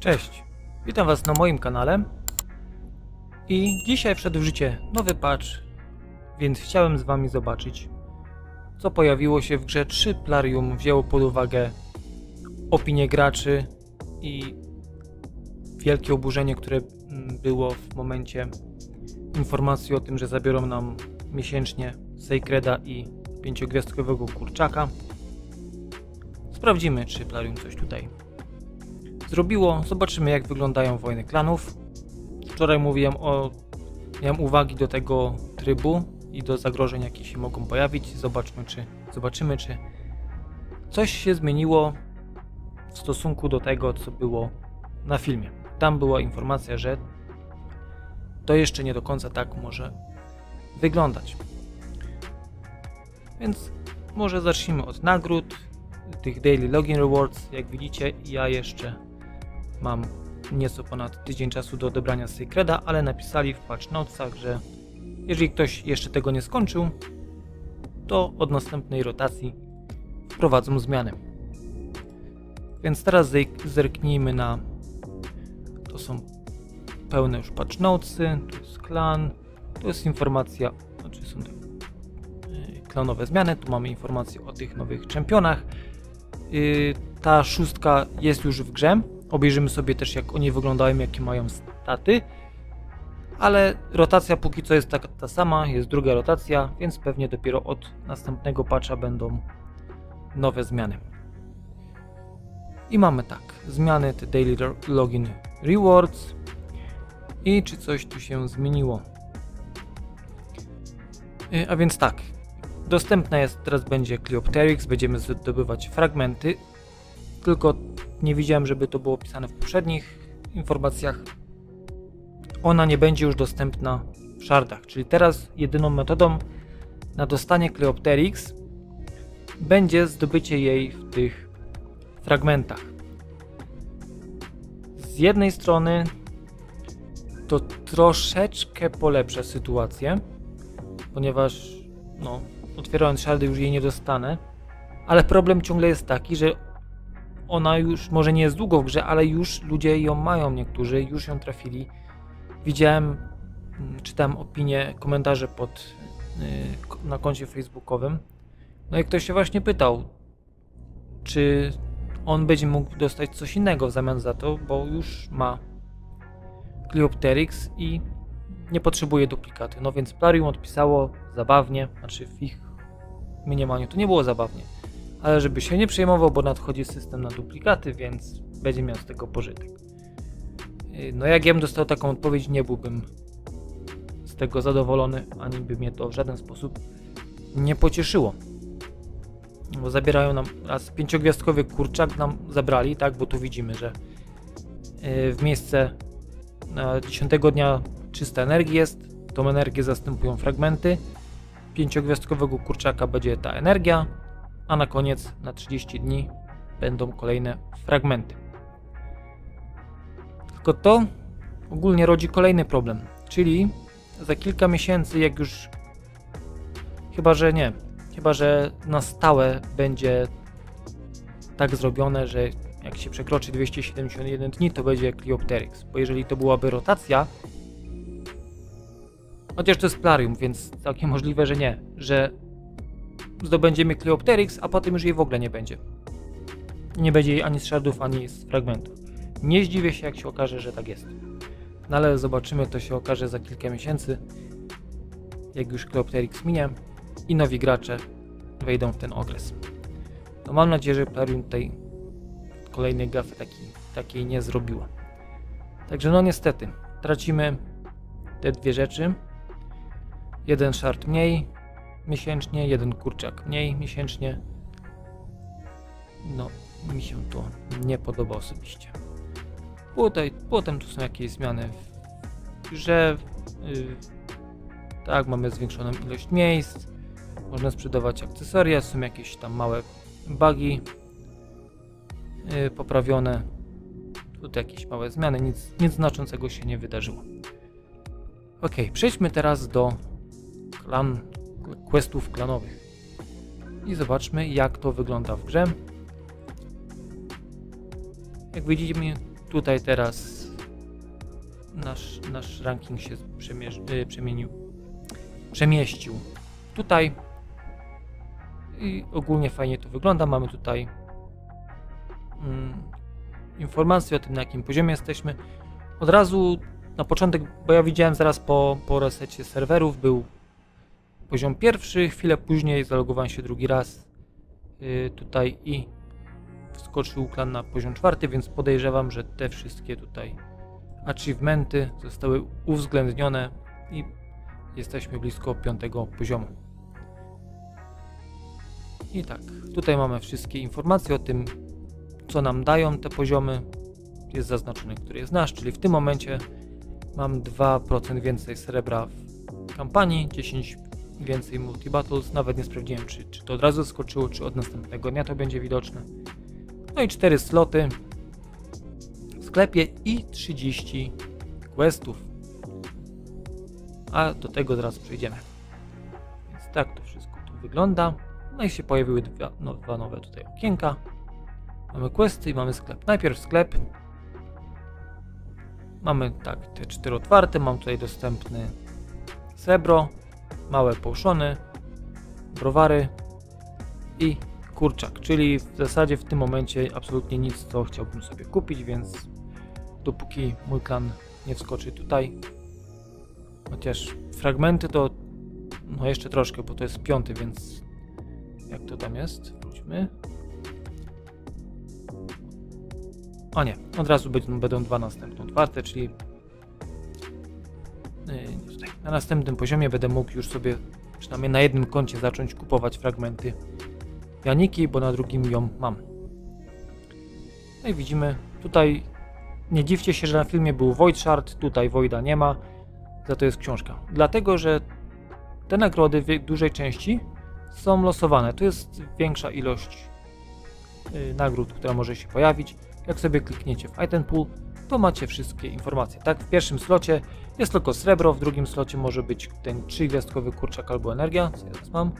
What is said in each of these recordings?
Cześć, witam Was na moim kanale i dzisiaj wszedł w życie nowy patch, więc chciałem z Wami zobaczyć, co pojawiło się w grze 3 Plarium. Wzięło pod uwagę opinię graczy i wielkie oburzenie, które było w momencie informacji o tym, że zabiorą nam miesięcznie Sacreda i 5-gwiazdkowego kurczaka. Sprawdzimy, czy Plarium coś tutaj zrobiło. Zobaczymy, jak wyglądają wojny klanów. Wczoraj miałem uwagi do tego trybu i do zagrożeń, jakie się mogą pojawić. Zobaczymy, czy coś się zmieniło w stosunku do tego, co było na filmie. Tam była informacja, że to jeszcze nie do końca tak może wyglądać. Więc może zacznijmy od nagród, tych Daily Login Rewards. Jak widzicie, ja jeszcze mam nieco ponad tydzień czasu do odebrania Sacreda, ale napisali w patch notesach, że jeżeli ktoś jeszcze tego nie skończył, to od następnej rotacji wprowadzą zmiany. Więc teraz zerknijmy na... To są pełne już patch notesy, tu jest klan, tu jest informacja, znaczy są te klanowe zmiany, tu mamy informacje o tych nowych czempionach. Ta szóstka jest już w grze. Obejrzymy sobie też, jak oni wyglądają, jakie mają staty. Ale rotacja póki co jest ta sama, jest druga rotacja, więc pewnie dopiero od następnego patcha będą nowe zmiany. I mamy tak, zmiany te Daily Login Rewards. I czy coś tu się zmieniło? A więc tak, dostępna jest, teraz będzie Cleopteryx, będziemy zdobywać fragmenty. Tylko nie widziałem, żeby to było opisane w poprzednich informacjach. Ona nie będzie już dostępna w shardach, czyli teraz jedyną metodą na dostanie Cleopteryx będzie zdobycie jej w tych fragmentach. Z jednej strony to troszeczkę polepsza sytuację, ponieważ otwierając shardy już jej nie dostanę, ale problem ciągle jest taki, że ona już może nie jest długo w grze, ale już ludzie ją mają, niektórzy już ją trafili. Widziałem, czytałem opinie, komentarze na koncie facebookowym. No i ktoś się właśnie pytał, czy on będzie mógł dostać coś innego w zamian za to, bo już ma Cleopteryx i nie potrzebuje duplikaty. No więc Plarium odpisało zabawnie, znaczy w ich mniemaniu to nie było zabawnie. Ale żeby się nie przejmował, bo nadchodzi system na duplikaty, więc będzie miał z tego pożytek. No jak ja bym dostał taką odpowiedź, nie byłbym z tego zadowolony, ani by mnie to w żaden sposób nie pocieszyło. Bo zabierają nam, raz 5-gwiazdkowy kurczak nam zabrali, tak, bo tu widzimy, że w miejsce na 10 dnia czysta energii jest, tą energię zastępują fragmenty. 5-gwiazdkowego kurczaka będzie ta energia, a na koniec, na 30 dni, będą kolejne fragmenty. Tylko to ogólnie rodzi kolejny problem, czyli za kilka miesięcy, jak już, chyba że na stałe będzie tak zrobione, że jak się przekroczy 271 dni, to będzie Cleopteryx, bo jeżeli to byłaby rotacja, chociaż to jest Plarium, więc całkiem możliwe, że nie, że zdobędziemy Cleopteryx, a potem już jej w ogóle nie będzie. Nie będzie jej ani z shardów, ani z fragmentów. Nie zdziwię się, jak się okaże, że tak jest. No ale zobaczymy, to się okaże za kilka miesięcy, jak już Cleopteryx minie i nowi gracze wejdą w ten okres. No mam nadzieję, że Plarium tej kolejnej gafy takiej nie zrobiło. Także no niestety, tracimy te dwie rzeczy. Jeden shard mniej miesięcznie, jeden kurczak mniej miesięcznie. No, mi się to nie podoba osobiście. Potem tu są jakieś zmiany w grze. Tak, mamy zwiększoną ilość miejsc. Można sprzedawać akcesoria, są jakieś tam małe bugi poprawione. Tutaj jakieś małe zmiany, nic znaczącego się nie wydarzyło. Ok, przejdźmy teraz do questów klanowych i zobaczmy, jak to wygląda w grze. Jak Tutaj teraz nasz ranking się przemieścił tutaj i ogólnie fajnie to wygląda. Mamy tutaj informacje o tym, na jakim poziomie jesteśmy. Od razu na początek, bo ja widziałem zaraz po resecie serwerów, był poziom pierwszy, chwilę później zalogowałem się drugi raz tutaj i wskoczył klan na poziom czwarty, więc podejrzewam, że te wszystkie tutaj achievementy zostały uwzględnione i jesteśmy blisko 5. poziomu. I tak, tutaj mamy wszystkie informacje o tym, co nam dają te poziomy. Jest zaznaczony, który jest nasz, czyli w tym momencie mam 2% więcej srebra w kampanii, 10 więcej multi-battles. Nawet nie sprawdziłem, czy to od razu skoczyło, czy od następnego dnia to będzie widoczne. No i 4 sloty w sklepie i 30 questów. A do tego zaraz przejdziemy. Więc tak to wszystko tu wygląda. No i się pojawiły dwa nowe tutaj okienka. Mamy questy i mamy sklep. Najpierw sklep. Mamy tak te 4 otwarte. Mam tutaj dostępny srebro, małe potiony, browary i kurczak, czyli w zasadzie w tym momencie absolutnie nic, co chciałbym sobie kupić, więc dopóki mój klan nie wskoczy tutaj, chociaż fragmenty to no jeszcze troszkę, bo to jest 5, więc jak to tam jest? Wróćmy. O nie, od razu będą 2 następne otwarte, czyli tutaj, na następnym poziomie będę mógł już sobie przynajmniej na jednym koncie zacząć kupować fragmenty Janiki, bo na drugim ją mam. No i widzimy, tutaj nie dziwcie się, że na filmie był Void Shard, tutaj Voida nie ma, za to jest książka. Dlatego, że te nagrody w dużej części są losowane. Tu jest większa ilość nagród, która może się pojawić. Jak sobie klikniecie w Item Pool, to macie wszystkie informacje. Tak, w pierwszym slocie jest tylko srebro, w drugim slocie może być ten 3-gwiazdkowy kurczak albo energia, co ja teraz mam.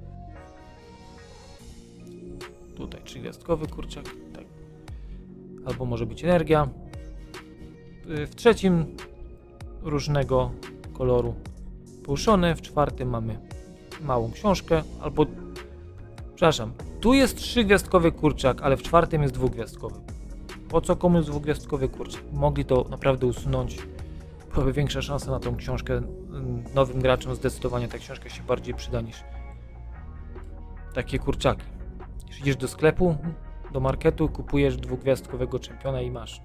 Tutaj 3-gwiazdkowy kurczak, tak. Albo może być energia. W trzecim różnego koloru poruszony, w czwartym mamy małą książkę, albo przepraszam, tu jest 3-gwiazdkowy kurczak, ale w czwartym jest 2-gwiazdkowy. Po co komuś 2-gwiazdkowy kurczak? Mogli to naprawdę usunąć. Byłaby większa szansa na tą książkę. Nowym graczom zdecydowanie ta książka się bardziej przyda niż takie kurczaki. Jeśli idziesz do sklepu, do marketu, kupujesz 2-gwiazdkowego czempiona i masz.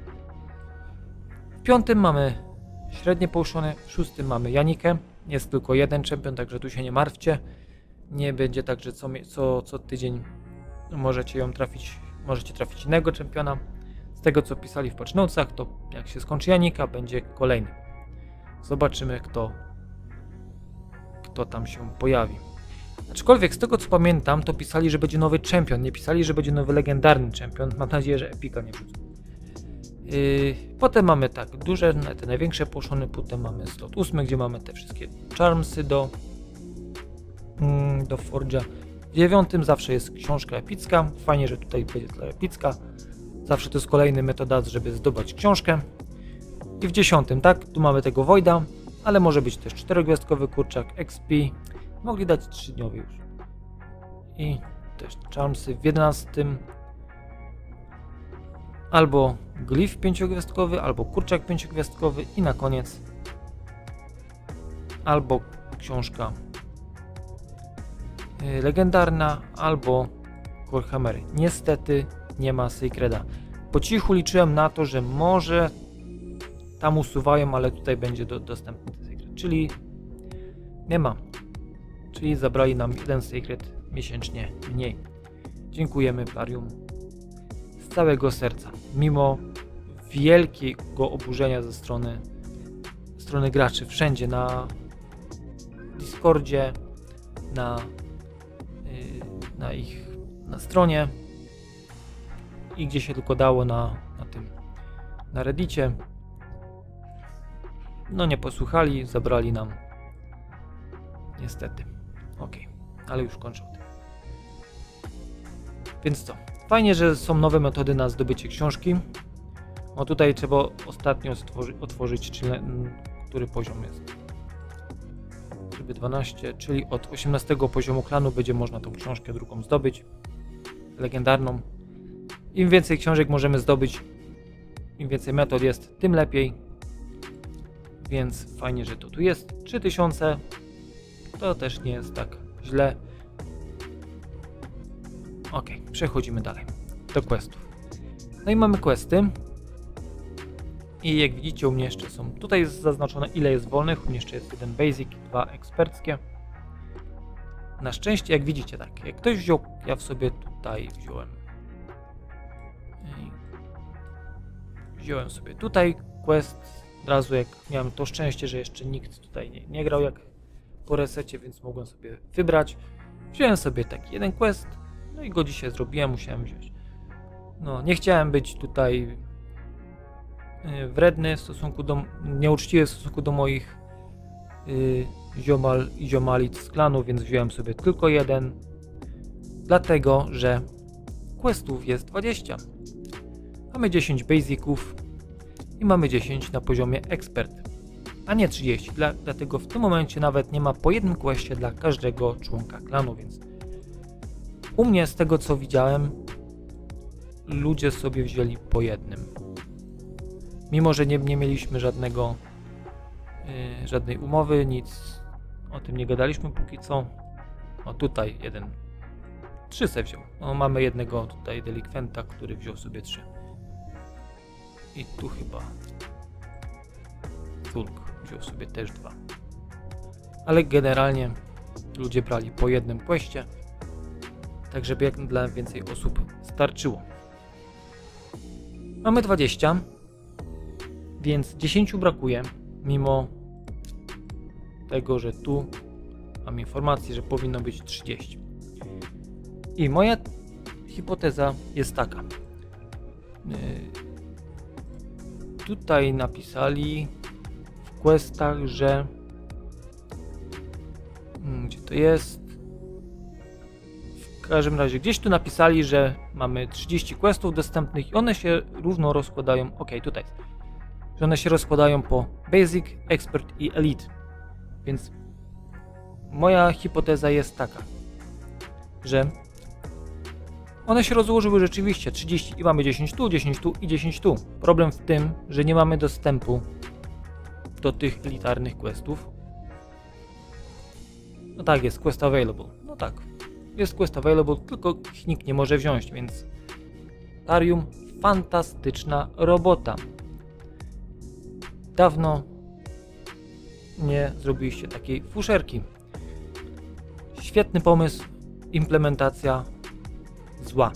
W 5 mamy średnie poruszone, w 6 mamy Janikę. Jest tylko jeden czempion, także tu się nie martwcie. Nie będzie tak, że co tydzień możecie trafić innego czempiona. Z tego, co pisali w patch notesach, to jak się skończy Janika, będzie kolejny. Zobaczymy, kto tam się pojawi. Aczkolwiek z tego, co pamiętam, to pisali, że będzie nowy czempion. Nie pisali, że będzie nowy legendarny czempion. Mam nadzieję, że Epika nie wrzucą. Potem mamy tak, duże, te największe poszony. Potem mamy slot 8, gdzie mamy te wszystkie charmsy do Forge'a. W 9 zawsze jest książka epicka. Fajnie, że tutaj będzie ta epicka. Zawsze to jest kolejny metoda, żeby zdobyć książkę. I w 10, tak, tu mamy tego Voida, ale może być też 4-gwiazdkowy kurczak, XP. Mogli dać 3-dniowy już. I też charmsy w 11. Albo glif 5-gwiazdkowy, albo kurczak 5-gwiazdkowy i na koniec albo książka legendarna, albo Warhammery. Niestety nie ma Sacreda. Po cichu liczyłem na to, że może tam usuwają, ale tutaj będzie dostępny Sacred, czyli nie ma. Czyli zabrali nam jeden Sacred miesięcznie mniej. Dziękujemy Plarium z całego serca. Mimo wielkiego oburzenia ze strony graczy wszędzie, na Discordzie, na stronie i gdzie się tylko dało na Reddicie. No nie posłuchali, zabrali nam niestety. Ok, ale już kończę o tym. Więc co? Fajnie, że są nowe metody na zdobycie książki. No tutaj trzeba ostatnio otworzyć, czyli który poziom jest. Żeby 12, czyli od 18 poziomu klanu będzie można tą książkę drugą zdobyć. Legendarną. Im więcej książek możemy zdobyć, im więcej metod jest, tym lepiej. Więc fajnie, że to tu jest. 3000 to też nie jest tak źle. Ok, przechodzimy dalej do questów. No i mamy questy. I jak widzicie, u mnie jeszcze są. Tutaj jest zaznaczone, ile jest wolnych. U mnie jeszcze jest 1 basic, 2 eksperckie. Na szczęście, jak widzicie, tak. Jak ktoś wziął, ja w sobie tutaj wziąłem. Wziąłem sobie tutaj quest. Od razu jak miałem to szczęście, że jeszcze nikt tutaj nie grał jak po resecie, więc mogłem sobie wybrać. Wziąłem sobie taki jeden quest. No i go dzisiaj zrobiłem, musiałem wziąć. No, nie chciałem być tutaj wredny w stosunku do, nieuczciwy w stosunku do moich ziomal i ziomalic z klanu, więc wziąłem sobie tylko jeden, dlatego, że questów jest 20. Mamy 10 basiców i mamy 10 na poziomie ekspert, a nie 30, dlatego w tym momencie nawet nie ma po jednym questie dla każdego członka klanu, więc u mnie z tego co widziałem, ludzie sobie wzięli po jednym. Mimo, że nie mieliśmy żadnej umowy, nic o tym nie gadaliśmy póki co. O tutaj jeden. 3 se wziął. No, mamy jednego tutaj delikwenta, który wziął sobie 3. I tu chyba Tulk wziął sobie też 2. Ale generalnie ludzie brali po jednym questie, tak żeby jak dla więcej osób starczyło. Mamy 20. Więc 10 brakuje, mimo tego, że tu mam informację, że powinno być 30. I moja hipoteza jest taka. Tutaj napisali w questach, że gdzie to jest? W każdym razie gdzieś tu napisali, że mamy 30 questów dostępnych i one się równo rozkładają. Ok, tutaj jest. Że one się rozkładają po Basic, Expert i Elite. Więc moja hipoteza jest taka, że one się rozłożyły rzeczywiście 30 i mamy 10 tu, 10 tu i 10 tu. Problem w tym, że nie mamy dostępu do tych elitarnych questów. No tak, jest quest available. No tak, jest quest available, tylko ich nikt nie może wziąć, więc Plarium, fantastyczna robota. Dawno nie zrobiliście takiej fuszerki. Świetny pomysł, implementacja zła.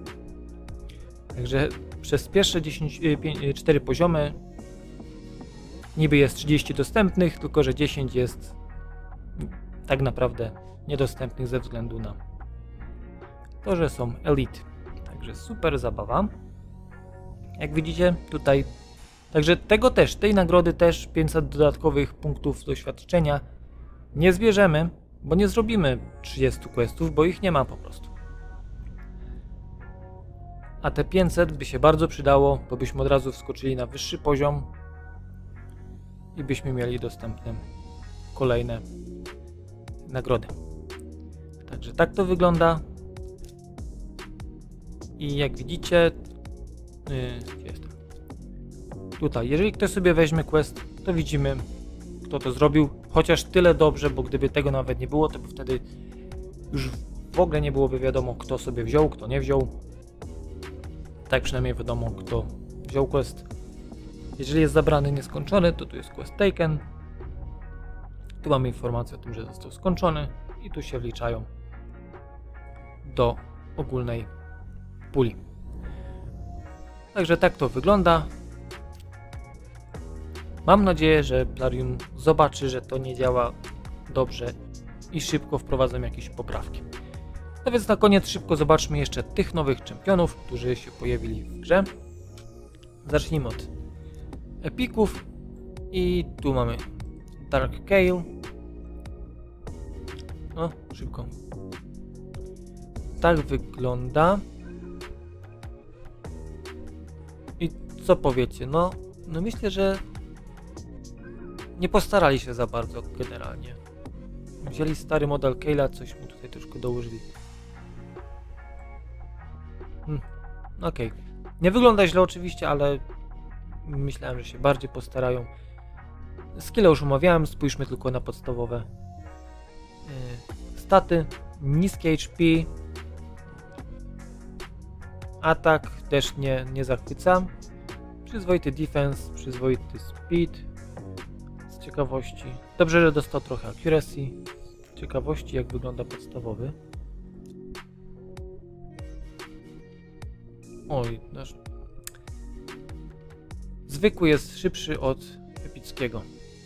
Także przez pierwsze 4 poziomy niby jest 30 dostępnych, tylko że 10 jest tak naprawdę niedostępnych ze względu na to, że są elite. Także super zabawa. Jak widzicie tutaj. Także tej nagrody też 500 dodatkowych punktów doświadczenia nie zbierzemy, bo nie zrobimy 30 questów, bo ich nie ma po prostu. A te 500 by się bardzo przydało, bo byśmy od razu wskoczyli na wyższy poziom i byśmy mieli dostępne kolejne nagrody. Także tak to wygląda. I jak widzicie, tutaj, jeżeli ktoś sobie weźmie quest, to widzimy, kto to zrobił. Chociaż tyle dobrze, bo gdyby tego nawet nie było, to by wtedy już w ogóle nie byłoby wiadomo, kto sobie wziął, kto nie wziął. Tak przynajmniej wiadomo, kto wziął quest. Jeżeli jest zabrany nieskończony, to tu jest quest taken. Tu mamy informację o tym, że został skończony i tu się wliczają do ogólnej puli. Także tak to wygląda. Mam nadzieję, że Plarium zobaczy, że to nie działa dobrze i szybko wprowadzą jakieś poprawki. No więc na koniec szybko zobaczmy jeszcze tych nowych czempionów, którzy się pojawili w grze. Zacznijmy od epików i tu mamy Dark Kayle. No, szybko. Tak wygląda. I co powiecie? No myślę, że nie postarali się za bardzo generalnie. Wzięli stary model Kayla, coś mu tutaj troszkę dołożyli. Okej. Nie wygląda źle oczywiście, ale myślałem, że się bardziej postarają. Skille już omawiałem, spójrzmy tylko na podstawowe staty. Niskie HP. Atak też nie zachwyca. Przyzwoity defense, przyzwoity speed. Z ciekawości. Dobrze, że dostał trochę accuracy. Z ciekawości, jak wygląda podstawowy. Oj, nasz... Zwykły jest szybszy od epickiego.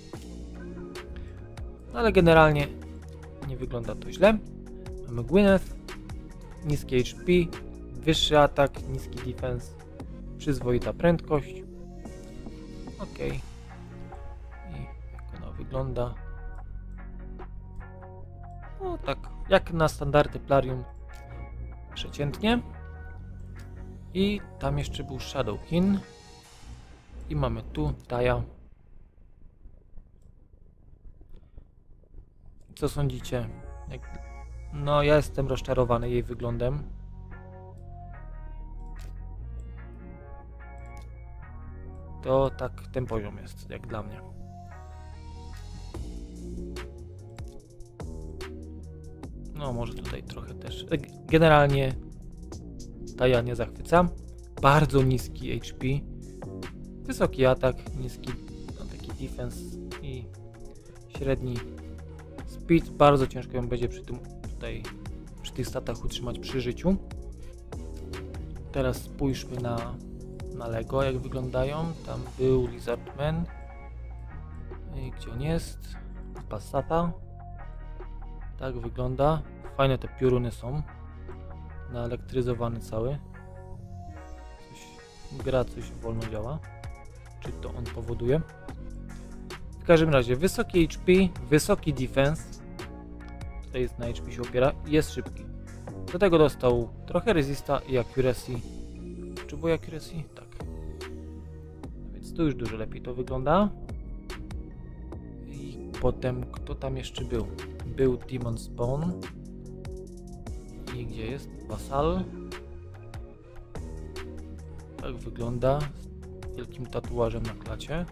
Ale generalnie nie wygląda to źle. Mamy Gwyneth, niskie HP, wyższy atak, niski defense, przyzwoita prędkość. Ok. I jak ona wygląda? No tak, jak na standardy Plarium, przeciętnie. I tam jeszcze był Shadowkin. I mamy tu Taya. Co sądzicie? No ja jestem rozczarowany jej wyglądem. To tak ten poziom jest, jak dla mnie. No może tutaj trochę też. Generalnie Taya nie zachwyca. Bardzo niski HP. Wysoki atak, niski taki defense i średni speed. Bardzo ciężko ją będzie przy tych statach utrzymać przy życiu. Teraz spójrzmy na Lego, jak wyglądają. Tam był Lizardman. Gdzie on jest? Passata. Tak wygląda. Fajne te pioruny są. Naelektryzowany cały. Gra coś wolno działa. Czy to on powoduje? W każdym razie wysoki HP, wysoki defense. Tutaj jest na HP się opiera. Jest szybki. Do tego dostał trochę resista i accuracy. Potrzebuje accuracy? Tak. Więc tu już dużo lepiej to wygląda. I potem kto tam jeszcze był? Był Demon Spawn. I gdzie jest? Vassal. Tak wygląda. Z wielkim tatuażem na klacie.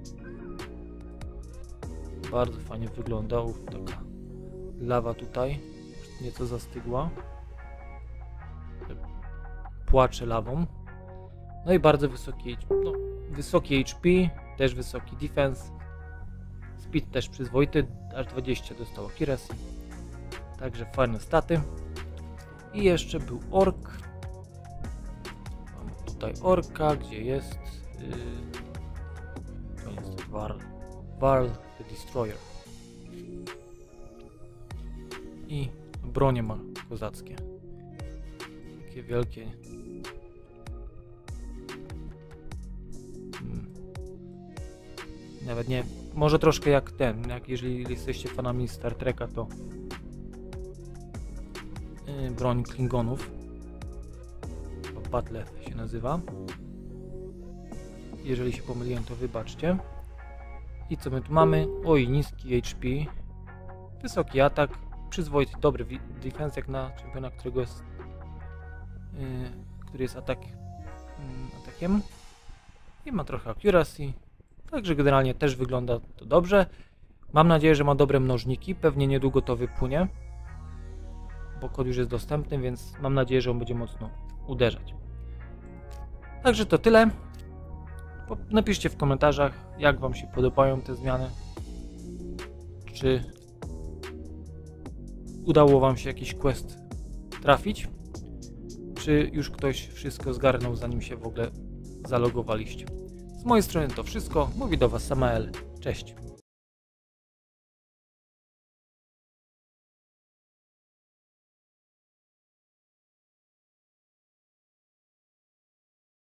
Bardzo fajnie wyglądał. Taka lawa tutaj. Nieco zastygła. Płacze lawą. No i bardzo wysoki HP. Też wysoki defense. Speed też przyzwoity. Aż 20 dostał accuracy. Także fajne staty. I jeszcze był ork. Mamy tutaj orka, gdzie jest to jest Varl the Destroyer. I bronie ma kozackie. Takie wielkie. Nawet nie, może troszkę jak jeżeli jesteście fanami Star Treka, to broń Klingonów. Battle się nazywa. Jeżeli się pomyliłem, to wybaczcie. I co my tu mamy? Oj, niski HP. Wysoki atak. Przyzwoity, dobry defense jak na czempiona, który jest atakiem. I ma trochę accuracy. Także generalnie też wygląda to dobrze. Mam nadzieję, że ma dobre mnożniki. Pewnie niedługo to wypłynie. Bo kod już jest dostępny, więc mam nadzieję, że on będzie mocno uderzać. Także to tyle. Napiszcie w komentarzach, jak wam się podobają te zmiany. Czy udało wam się jakiś quest trafić? Czy już ktoś wszystko zgarnął, zanim się w ogóle zalogowaliście? Z mojej strony to wszystko. Mówi do was Samael. Cześć.